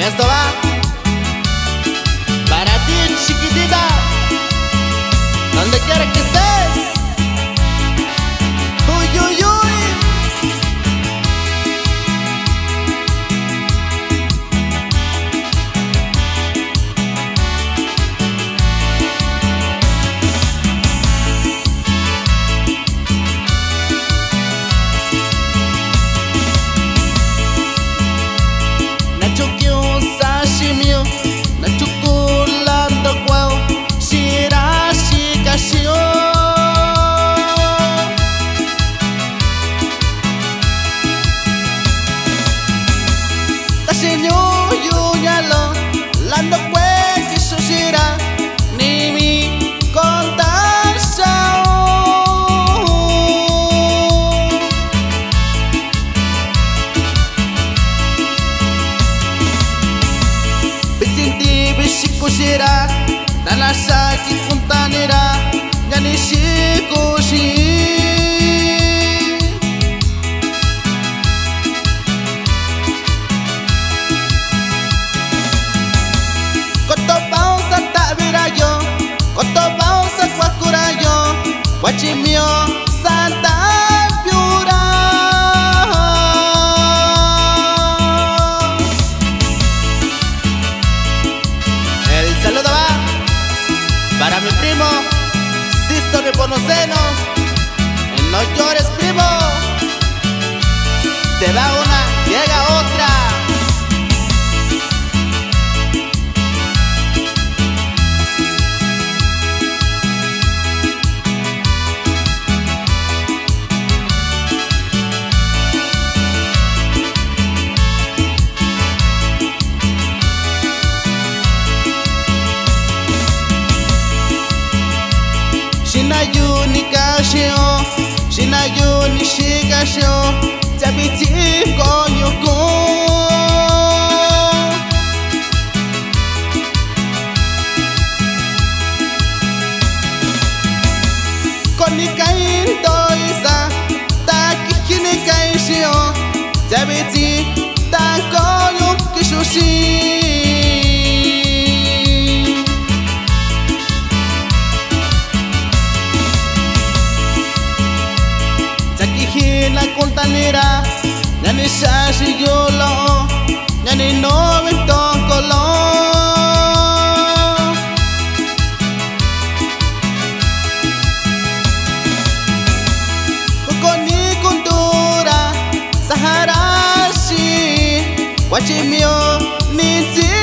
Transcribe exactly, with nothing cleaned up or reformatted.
esto va para ti, chiquitita, donde quiera que estés. Uy, uy, uy. Kushira, Nanasaki Kuntanira, Yanishi Kushi. Koto pausa tabirayo, koto pausa kwakurayo, wachimio Santa Piura. Saludo va para mi primo Sisto Nepomucenos. No llores, primo. Se va una, llega otra. Shinayu ni kashio, Shinayu ni shikashio, Tabiti koyoko. Koni kain toisa, Taki hini kaishio, Tabiti takoyo kishushi. La contanera, yani shashi yolo, yani no me tocolo. Kukoni kundura, Saharashi, Wachimio, Niti.